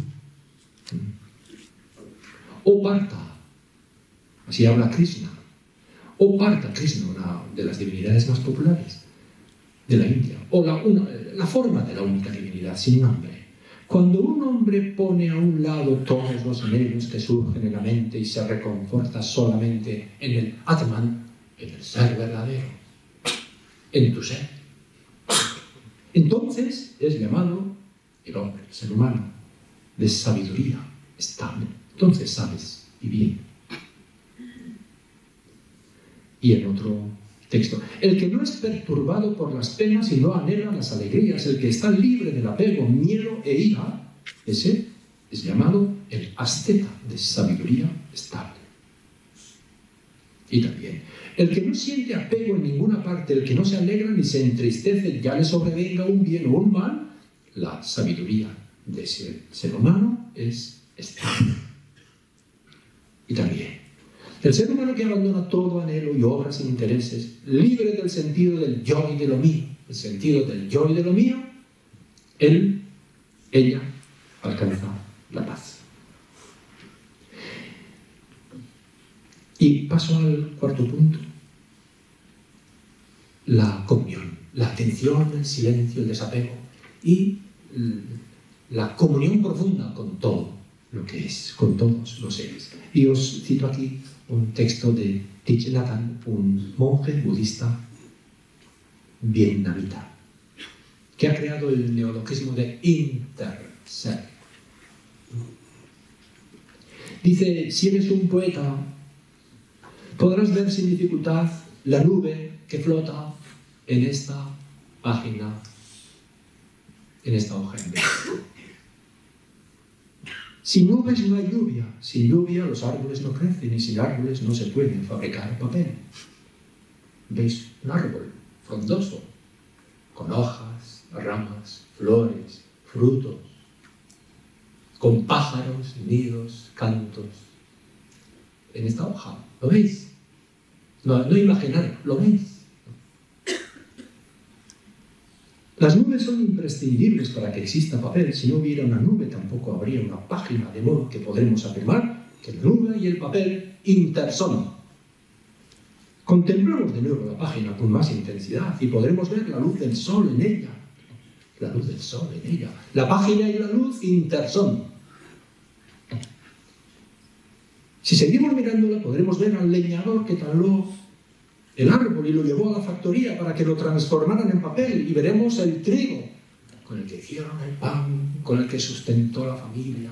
O Partha, así habla Krishna. O Partha, Krishna, una de las divinidades más populares de la India. O la, una, la forma de la única divinidad, sin nombre. Cuando un hombre pone a un lado todos los anhelos que surgen en la mente y se reconforta solamente en el Atman, en el ser verdadero, en tu ser, entonces es llamado el hombre, el ser humano, de sabiduría estable. Entonces sabes y bien. Y el otro texto: el que no es perturbado por las penas y no anhela las alegrías, el que está libre del apego, miedo e ira, ese es llamado el asceta de sabiduría estable. Y también, el que no siente apego en ninguna parte, el que no se alegra ni se entristece, ya le sobrevenga un bien o un mal, la sabiduría de ese ser humano es estable. Y también, el ser humano que abandona todo anhelo y obra sin intereses, libre del sentido del yo y de lo mío, el sentido del yo y de lo mío, él, ella, alcanza la paz. Y paso al cuarto punto: la comunión, la atención, el silencio, el desapego y la comunión profunda con todo lo que es, con todos los seres. Y os cito aquí un texto de Thich Nhat Hanh, un monje budista vietnamita, que ha creado el neologismo de interser. Dice: si eres un poeta, podrás ver sin dificultad la nube que flota en esta página, en esta hoja en blanco. Sin nubes no hay lluvia, sin lluvia los árboles no crecen y sin árboles no se pueden fabricar papel. ¿Veis un árbol frondoso, con hojas, ramas, flores, frutos, con pájaros, nidos, cantos? En esta hoja, ¿lo veis? No, no imaginar, ¿lo veis? Las nubes son imprescindibles para que exista papel. Si no hubiera una nube, tampoco habría una página, de modo que podremos afirmar que la nube y el papel interson. Contemplemos de nuevo la página con más intensidad y podremos ver la luz del sol en ella. La luz del sol en ella. La página y la luz interson. Si seguimos mirándola, podremos ver al leñador que taló el árbol y lo llevó a la factoría para que lo transformaran en papel, y veremos el trigo con el que hicieron el pan, con el que sustentó la familia.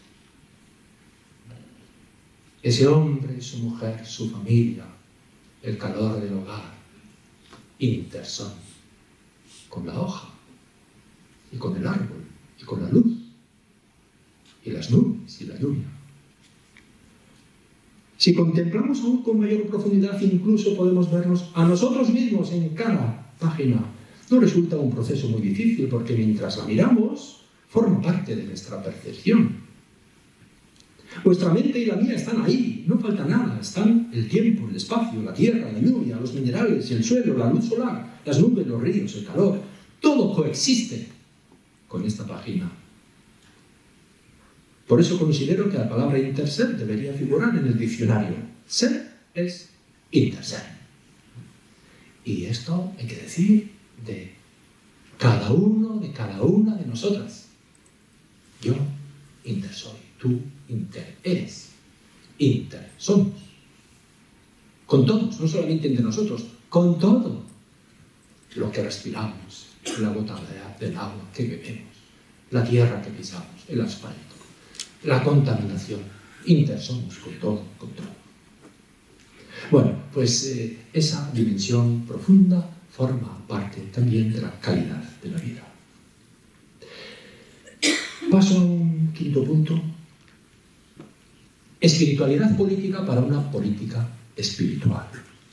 Ese hombre, su mujer, su familia, el calor del hogar, interson, con la hoja, y con el árbol, y con la luz, y las nubes, y la lluvia. Si contemplamos aún con mayor profundidad, incluso podemos vernos a nosotros mismos en cada página. No resulta un proceso muy difícil, porque mientras la miramos, forma parte de nuestra percepción. Vuestra mente y la mía están ahí, no falta nada. Están el tiempo, el espacio, la tierra, la lluvia, los minerales, el suelo, la luz solar, las nubes, los ríos, el calor. Todo coexiste con esta página. Por eso considero que la palabra interser debería figurar en el diccionario. Ser es interser. Y esto hay que decir de cada uno, de cada una de nosotras. Yo intersoy, tú inter eres, inter somos. Con todos, no solamente entre nosotros, con todo lo que respiramos, la gota del agua que bebemos, la tierra que pisamos, el asfalto, la contaminación. Inter somos con todo, con todo. Bueno, pues eh, esa dimensión profunda forma parte también de la calidad de la vida. Paso a un quinto punto. Espiritualidad política para una política espiritual.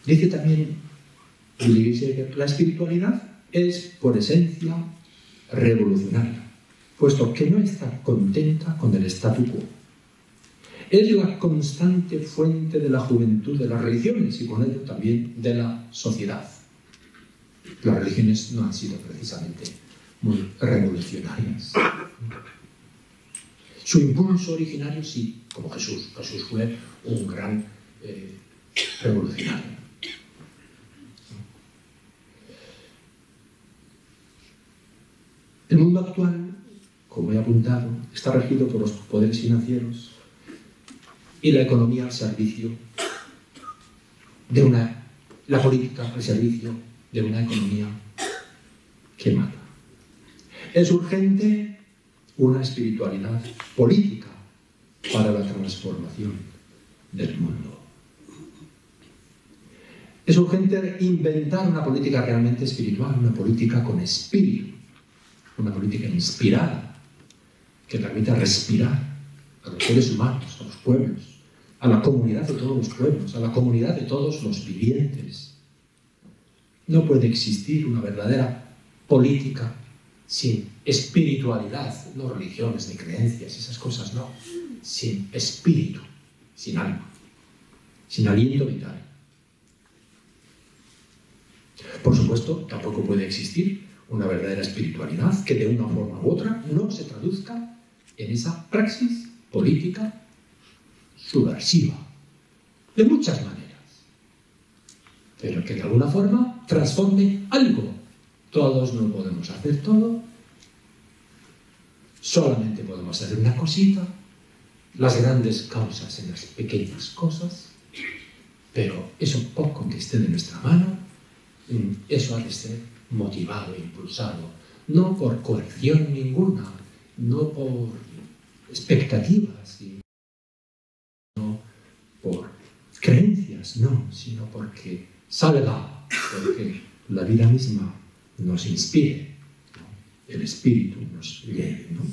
Dice también que la espiritualidad es, por esencia, revolucionaria, puesto que no está contenta con el statu quo. Es la constante fuente de la juventud de las religiones y con ello también de la sociedad. Las religiones no han sido precisamente muy revolucionarias. Su impulso originario sí, como Jesús. Jesús fue un gran eh, revolucionario. El mundo actual, como he apuntado, está regido por los poderes financieros y la economía al servicio de una, la política al servicio de una economía que mata. Es urgente una espiritualidad política para la transformación del mundo. Es urgente inventar una política realmente espiritual, una política con espíritu, una política inspirada, que permita respirar a los seres humanos, a los pueblos, a la comunidad de todos los pueblos, a la comunidad de todos los vivientes. No puede existir una verdadera política sin espiritualidad, no religiones ni creencias, esas cosas no, sin espíritu, sin alma, sin aliento vital. Por supuesto, tampoco puede existir una verdadera espiritualidad que de una forma u otra no se traduzca en esa praxis política subversiva, de muchas maneras, pero que de alguna forma transforme algo. Todos no podemos hacer todo, solamente podemos hacer una cosita, las grandes causas en las pequeñas cosas, pero eso poco que esté de nuestra mano, eso ha de ser motivado e impulsado, no por coerción ninguna, no por expectativas, no por creencias, no, sino porque salga, porque la vida misma nos inspire, ¿no? El espíritu nos lleve, ¿no?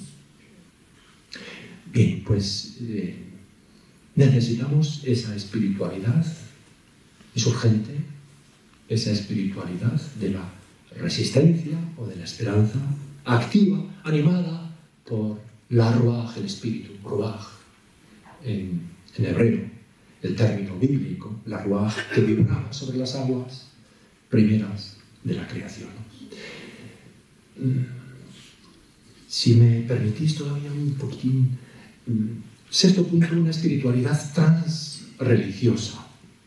Bien, pues eh, necesitamos esa espiritualidad, es urgente, esa espiritualidad de la resistencia o de la esperanza activa, animada por la ruaj, el espíritu, ruaj, en, en hebreo, el término bíblico, la ruaj que vibraba sobre las aguas primeras de la creación. Si me permitís todavía un poquitín, sexto punto, una espiritualidad transreligiosa.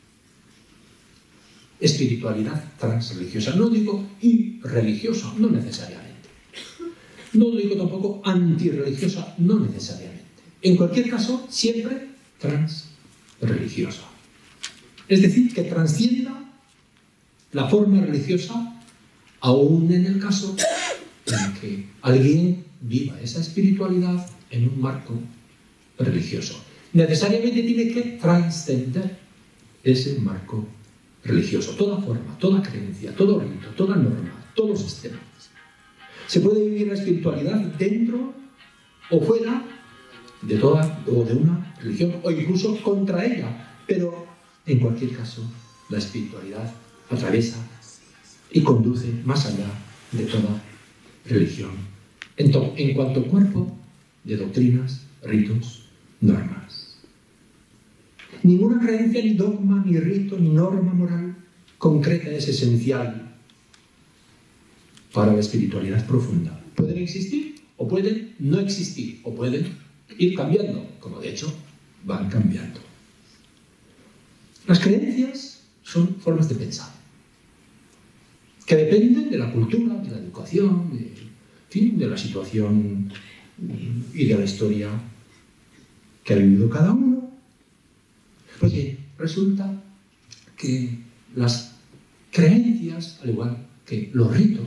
Espiritualidad transreligiosa. No digo irreligiosa, no necesariamente. No digo tampoco antirreligiosa, no necesariamente. En cualquier caso, siempre transreligiosa. Es decir, que trascienda la forma religiosa, aún en el caso en que alguien viva esa espiritualidad en un marco religioso. Necesariamente tiene que trascender ese marco religioso, toda forma, toda creencia, todo rito, toda norma, todos sistemas. Se puede vivir la espiritualidad dentro o fuera de toda o de una religión, o incluso contra ella, pero en cualquier caso la espiritualidad atraviesa y conduce más allá de toda religión, en, en cuanto cuerpo de doctrinas, ritos, normas. Ninguna creencia, ni dogma, ni rito, ni norma moral concreta es esencial para la espiritualidad profunda. Pueden existir o pueden no existir, o pueden ir cambiando, como de hecho van cambiando. Las creencias son formas de pensar, que dependen de la cultura, de la educación, de, en fin, de la situación y de la historia que ha vivido cada uno. Pues bien, resulta que las creencias, al igual que los ritos,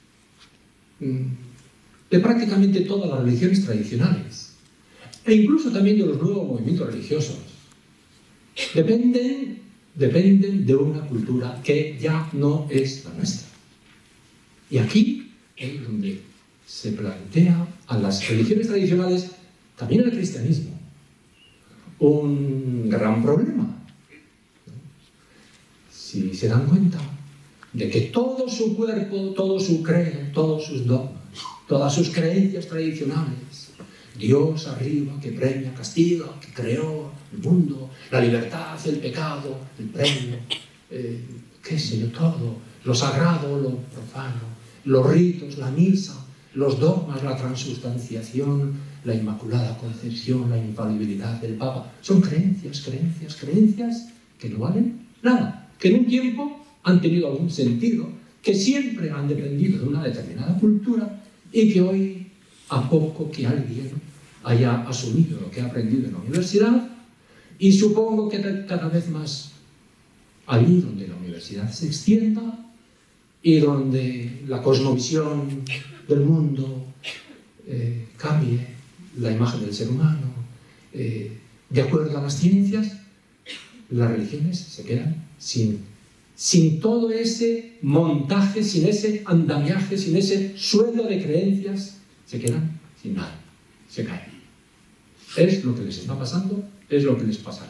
de prácticamente todas las religiones tradicionales, e incluso también de los nuevos movimientos religiosos, dependen, dependen de una cultura que ya no es la nuestra. Y aquí es donde se plantea a las religiones tradicionales, también al cristianismo, un gran problema. si se dan cuenta de que todo su cuerpo, todo su credo, todos sus dogmas, todas sus creencias tradicionales, Dios arriba que premia, castiga, que creó el mundo, la libertad, el pecado, el premio, eh, qué sé yo, todo, lo sagrado, lo profano, los ritos, la misa, los dogmas, la transustanciación, la Inmaculada Concepción, la infalibilidad del Papa, son creencias, creencias, creencias que no valen nada, que en un tiempo han tenido algún sentido, que siempre han dependido de una determinada cultura y que hoy, a poco que alguien haya asumido lo que ha aprendido en la universidad, y supongo que cada vez más allí donde la universidad se extienda y donde la cosmovisión del mundo eh, cambie la imagen del ser humano eh, de acuerdo a las ciencias, las religiones se quedan sin, sin todo ese montaje, sin ese andamiaje, sin ese suelo de creencias, se quedan sin nada, se caen. Es lo que les está pasando, es lo que les pasará.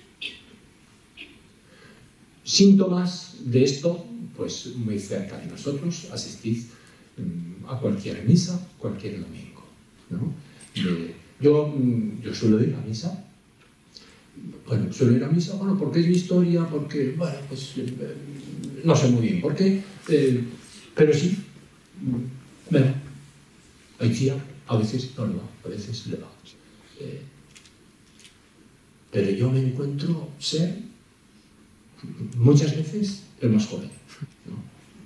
Síntomas de esto, pues muy cerca de nosotros, asistid mmm, a cualquier misa, cualquier domingo, ¿no? De, yo, mmm, yo suelo ir a misa, bueno, suelo ir a misa, bueno, porque es mi historia, porque, bueno, pues, eh, no sé muy bien por qué, eh, pero sí, bueno, hay tía, a veces no le va, a veces le va. Eh, pero yo me encuentro ser muchas veces el más joven, ¿no?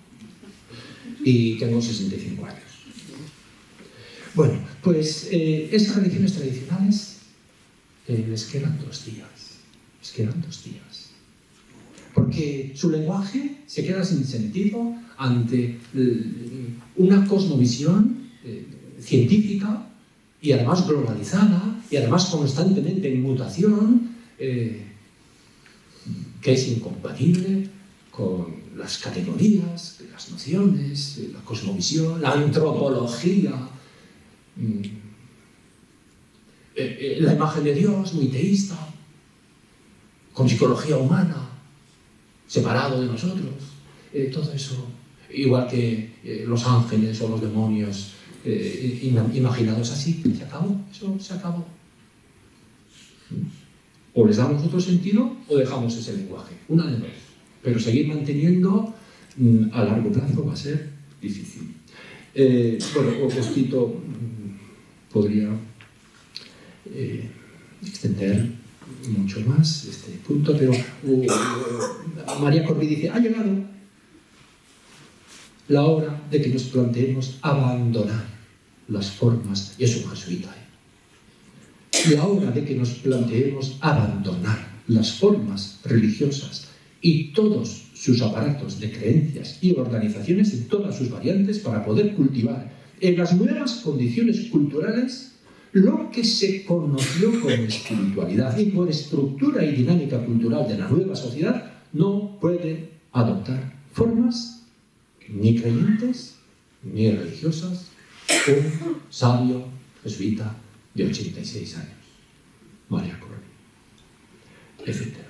Y tengo sesenta y cinco años. Bueno, pues eh, estas religiones tradicionales eh, les quedan dos días, les quedan dos días. Porque su lenguaje se queda sin sentido ante eh, una cosmovisión eh, científica y además globalizada y además constantemente en mutación, eh, que es incompatible con las categorías, las nociones, la cosmovisión, la antropología, mm, eh, eh, la imagen de Dios muy teísta, con psicología humana, separado de nosotros, eh, todo eso, igual que eh, los ángeles o los demonios eh, imaginados así, se acabó, eso se acabó. O les damos otro sentido o dejamos ese lenguaje, una de dos. Pero seguir manteniendo mmm, a largo plazo va a ser difícil. Eh, bueno, os cito, podría eh, extender mucho más este punto, pero uh, uh, María Corby dice, ha llegado la hora de que nos planteemos abandonar las formas, y es un jesuita, ¿eh? La hora de que nos planteemos abandonar las formas religiosas y todos sus aparatos de creencias y organizaciones en todas sus variantes para poder cultivar en las nuevas condiciones culturales lo que se conoció como espiritualidad y por estructura y dinámica cultural de la nueva sociedad no puede adoptar formas ni creyentes ni religiosas. Un sabio jesuita de ochenta y seis años, María Corby, etcétera.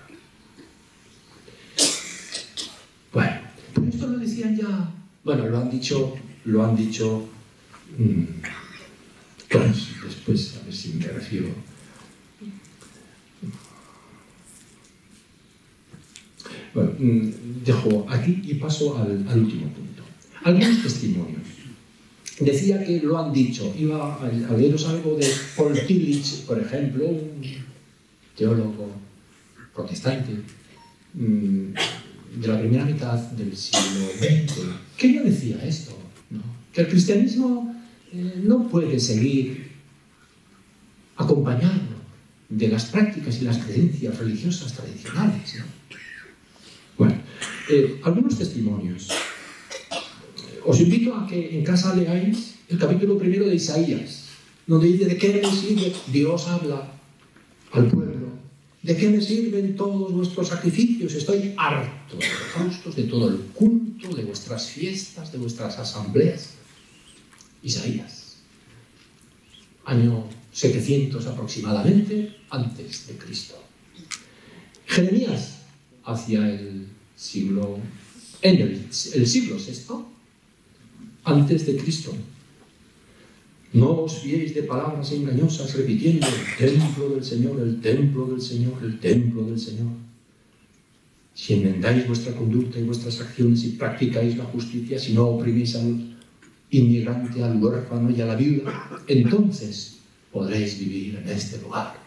Bueno, pero esto lo decían ya, bueno, lo han dicho, lo han dicho mmm, todos, después a ver si me refiero. Bueno, mmm, dejo aquí y paso al, al último punto. Algunos testimonios. Decía que lo han dicho, iba a, a leeros algo de Paul Tillich, por ejemplo, un teólogo protestante mmm, de la primera mitad del siglo veinte, que ya decía esto, ¿no? Que el cristianismo eh, no puede seguir acompañado de las prácticas y las creencias religiosas tradicionales, ¿no? Bueno, eh, algunos testimonios. Os invito a que en casa leáis el capítulo primero de Isaías, donde dice, ¿de qué me sirve? Dios habla al pueblo. ¿De qué me sirven todos vuestros sacrificios? Estoy harto de holocaustos, de todo el culto, de vuestras fiestas, de vuestras asambleas. Isaías, año setecientos aproximadamente antes de Cristo. Jeremías, hacia el siglo, en el, el siglo sexto, antes de Cristo. No os fiéis de palabras engañosas repitiendo el templo del Señor, el templo del Señor, el templo del Señor. Si enmendáis vuestra conducta y vuestras acciones y practicáis la justicia, si no oprimís al inmigrante, al huérfano y a la viuda, entonces podréis vivir en este lugar.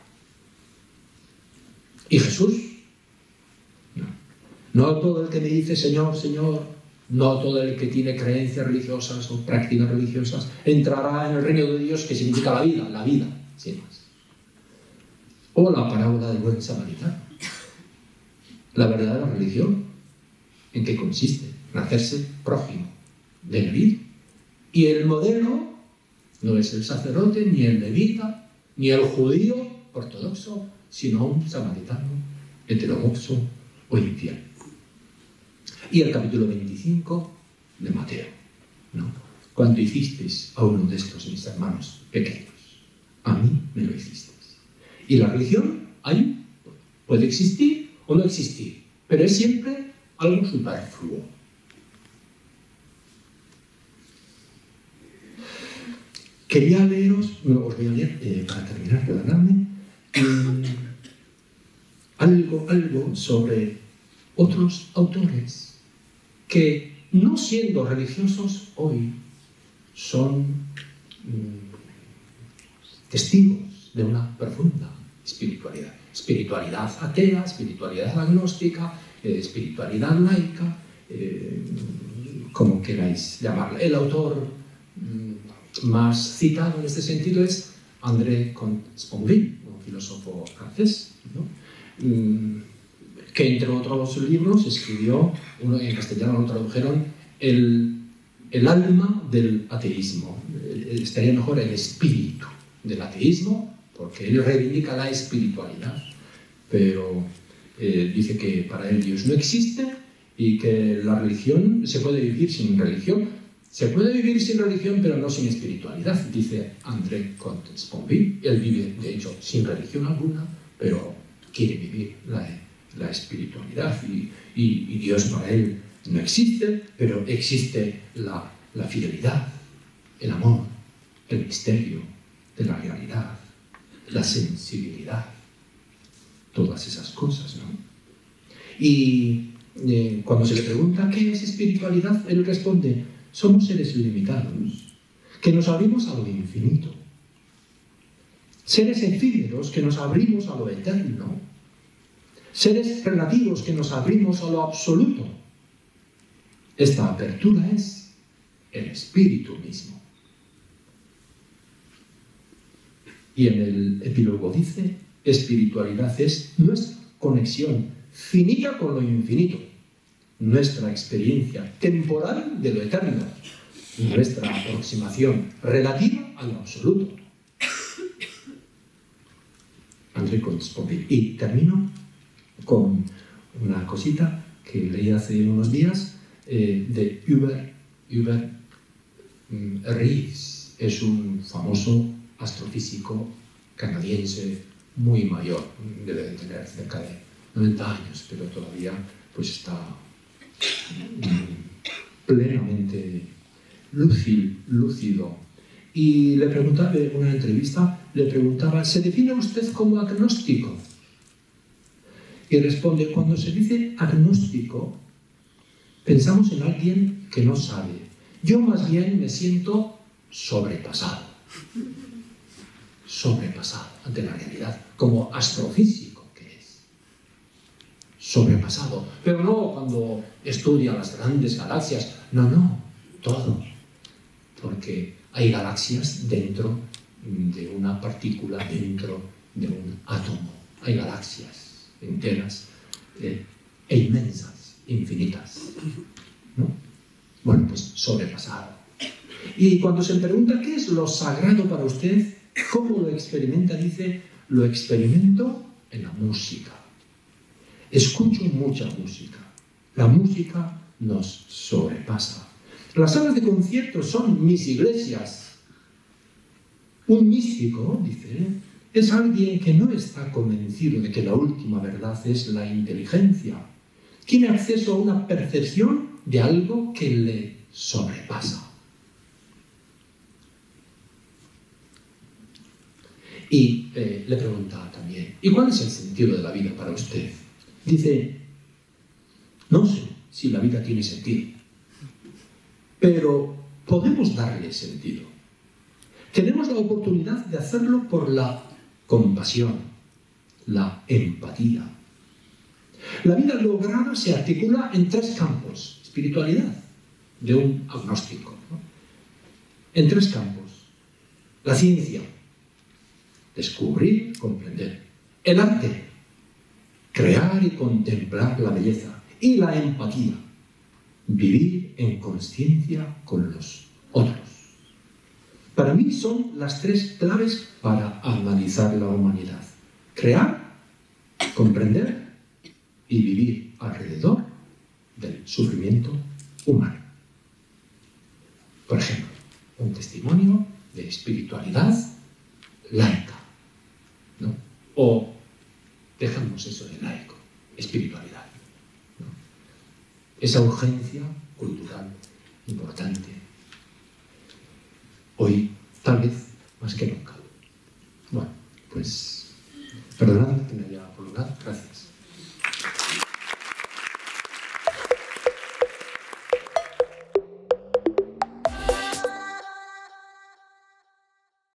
¿Y Jesús? No. No todo el que me dice Señor, Señor, no todo el que tiene creencias religiosas o prácticas religiosas entrará en el reino de Dios, que significa la vida, la vida, sin más. O la parábola del buen samaritano. La verdadera religión, ¿en qué consiste? En hacerse prójimo del vida. Y el modelo no es el sacerdote, ni el levita, ni el judío ortodoxo, sino un samaritano heterodoxo o infiel. Y el capítulo veinticinco de Mateo, ¿no? Cuando hicisteis a uno de estos mis hermanos pequeños, a mí me lo hicisteis. Y la religión hay, puede existir o no existir, pero es siempre algo superfluo. Quería leeros, bueno, os voy a leer, eh, para terminar, perdonadme, eh, algo, algo sobre otros autores que, no siendo religiosos hoy, son mmm, testigos de una profunda espiritualidad. Espiritualidad atea, espiritualidad agnóstica, eh, espiritualidad laica, eh, como queráis llamarla. El autor mmm, más citado en este sentido es André Comte-Sponville, un filósofo francés, ¿no? Mm, que entre otros libros escribió, uno en castellano lo tradujeron, el, el alma del ateísmo. Estaría mejor el espíritu del ateísmo, porque él reivindica la espiritualidad, pero eh, dice que para él Dios no existe y que la religión, se puede vivir sin religión. Se puede vivir sin religión, pero no sin espiritualidad, dice André Comte-Sponville. Él vive, de hecho, sin religión alguna, pero quiere vivir la, la espiritualidad. Y, y, y Dios para él no existe, pero existe la, la fidelidad, el amor, el misterio de la realidad, la sensibilidad, todas esas cosas, ¿no? Y eh, cuando se le pregunta qué es espiritualidad, él responde: somos seres limitados, que nos abrimos a lo infinito. Seres efímeros que nos abrimos a lo eterno. Seres relativos que nos abrimos a lo absoluto. Esta apertura es el espíritu mismo. Y en el epílogo dice: espiritualidad es nuestra conexión finita con lo infinito, nuestra experiencia temporal de lo eterno, nuestra aproximación relativa a lo absoluto. André Comte-Sponville. Y termino con una cosita que leí hace unos días eh, de Hubert, Hubert mm, Reeves. Es un famoso astrofísico canadiense muy mayor, debe de tener cerca de noventa años, pero todavía pues está plenamente lúcido, lúcido. Y le preguntaba en una entrevista, le preguntaba: ¿se define usted como agnóstico? Y responde: cuando se dice agnóstico, pensamos en alguien que no sabe. Yo más bien me siento sobrepasado. Sobrepasado ante la realidad, como astrofísico que es. Sobrepasado. Pero no cuando estudia las grandes galaxias. No, no, todo. Porque hay galaxias dentro de una partícula, dentro de un átomo. Hay galaxias enteras eh, e inmensas, infinitas, ¿no? Bueno, pues sobrepasado. Y cuando se le pregunta qué es lo sagrado para usted, ¿cómo lo experimenta? Dice: lo experimento en la música. Escucho mucha música. La música nos sobrepasa. Las salas de conciertos son mis iglesias. Un místico, dice, es alguien que no está convencido de que la última verdad es la inteligencia, tiene acceso a una percepción de algo que le sobrepasa. Y eh, le pregunta también, ¿y cuál es el sentido de la vida para usted? Dice, no sé si la vida tiene sentido, pero podemos darle sentido. Tenemos la oportunidad de hacerlo por la compasión, la empatía. La vida lograda se articula en tres campos, espiritualidad, de un agnóstico, ¿no? En tres campos. La ciencia, descubrir, comprender. El arte, crear y contemplar la belleza. Y la empatía, vivir en consciencia con los otros. Para mí son las tres claves para analizar la humanidad. Crear, comprender y vivir alrededor del sufrimiento humano. Por ejemplo, un testimonio de espiritualidad laica, ¿no? O dejamos eso de laico, espiritualidad, ¿no? Esa urgencia cultural importante. Hoy, tal vez, más que nunca. Bueno, pues, perdonad que me